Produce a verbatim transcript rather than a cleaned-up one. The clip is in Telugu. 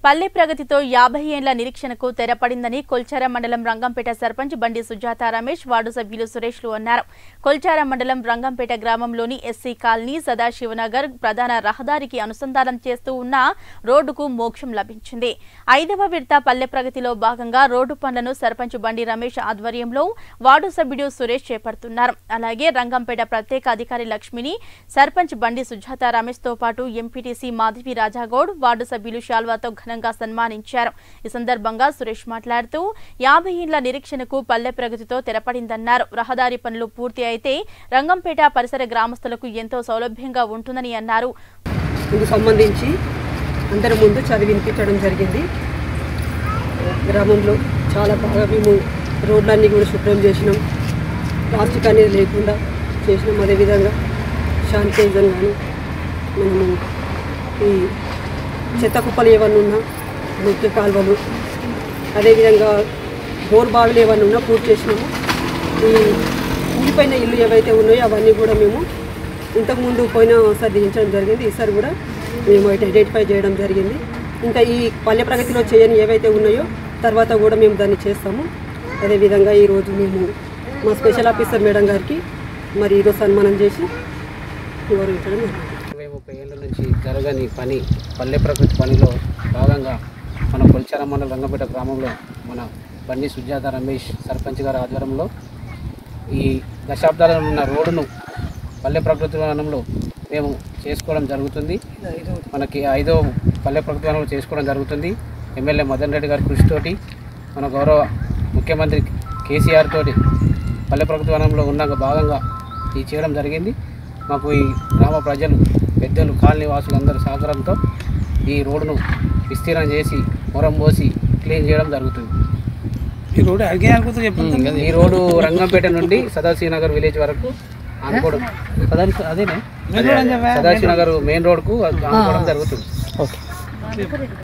పల్లె ప్రగతితో యాభై ఏళ్ల నిరీక్షణకు తెరపడిందని కొల్చార మండలం రంగంపేట సర్పంచ్ బండి సుజాత రమేష్ వార్డు సభ్యులు సురేష్లు అన్నారు. కొల్చార మండలం రంగంపేట గ్రామంలోని ఎస్సీ కాలనీ సదాశివనగర్ ప్రధాన రహదారికి అనుసంధానం చేస్తూ ఉన్న రోడ్డుకు మోక్షం లభించింది. ఐదవ విడత పల్లె ప్రగతిలో భాగంగా రోడ్డు పనులను సర్పంచ్ బండి రమేష్ ఆధ్వర్యంలో వార్డు సభ్యుడు సురేష్ చేపడుతున్నారు. అలాగే రంగంపేట ప్రత్యేక అధికారి లక్ష్మిని సర్పంచ్ బండి సుజాత రమేష్ తో పాటు ఎంపీటీసీ మాధవి రాజాగౌడ్ వార్డు సభ్యులు శాల్వాతో ఘనంగా సన్మానించారు. ఈ సందర్భంగా సురేష్ మాట్లాడుతూ యాభై ఏళ్ల నిరీక్షణకు పల్లె ప్రగతితో తెరపడిందన్నారు. రహదారి పనులు పూర్తి అయితే రంగంపేట పరిసర గ్రామస్తులకు ఎంతో సౌలభ్యంగా ఉంటుందని అన్నారు. ఇందుకు సంబంధించి అందరి ముందు చదివించడం జరిగింది. గ్రామంలో చాలా బాగా మేము రోడ్లన్నీ కూడా శుభ్రం చేసినాం. ప్లాస్టిక్ అనేది లేకుండా చేసినాం. అదేవిధంగా శానిటైజర్ కానీ మనము ఈ చెత్త కుప్పలు ఏమన్నా ఉన్నా ముఖ్య కాలువలు అదేవిధంగా బోర్ బావిలు ఏమన్నా ఉన్నా పూర్తి చేసినాము. ఈ కూలిపోయిన ఇల్లు ఏవైతే ఉన్నాయో అవన్నీ కూడా మేము ఇంతకుముందు పోయినసారి దించడం జరిగింది. ఈసారి కూడా మేము ఐడెంటిఫై చేయడం జరిగింది. ఇంకా ఈ పల్లె ప్రగతిలో చేయని ఏవైతే ఉన్నాయో తర్వాత కూడా మేము దాన్ని చేస్తాము. అదేవిధంగా ఈరోజు మేము మా స్పెషల్ ఆఫీసర్ మేడం గారికి మరి ఈరోజు సన్మానం చేసి గౌరవించడం జరిగింది. ఇరవై ముప్పై ఏళ్ళ నుంచి జరగని పని పల్లె ప్రకృతి పనిలో భాగంగా మన కొల్చార మండలం రంగంపేట గ్రామంలో మన బండి సుజాత రమేష్ సర్పంచ్ గారి ఆధ్వర్యంలో ఈ దశాబ్దాలలో ఉన్న రోడ్డును పల్లె ప్రకృతి వనంలో మేము చేసుకోవడం జరుగుతుంది. మనకి ఐదో పల్లె ప్రకృతి వనంలో చేసుకోవడం జరుగుతుంది. ఎమ్మెల్యే మదన్ రెడ్డి గారి కృషితోటి మన గౌరవ ముఖ్యమంత్రి కేసీఆర్ తోటి పల్లె ప్రకృతి వనంలో ఉన్న భాగంగా ఇది చేయడం జరిగింది. మాకు ఈ గ్రామ ప్రజలు పెద్దలు కాలనీ వాసులు అందరి సహకారంతో ఈ రోడ్డును విస్తీర్ణం చేసి మొరం పోసి క్లీన్ చేయడం జరుగుతుంది. ఈ రోడ్డు అడిగే అనుకుంటూ చెప్పండి. ఈ రోడ్డు రంగంపేట నుండి సదాశివనగర్ విలేజ్ వరకు అనుకోవడం అదేనే సదాశివనగర్ మెయిన్ రోడ్కు అనుకోవడం జరుగుతుంది.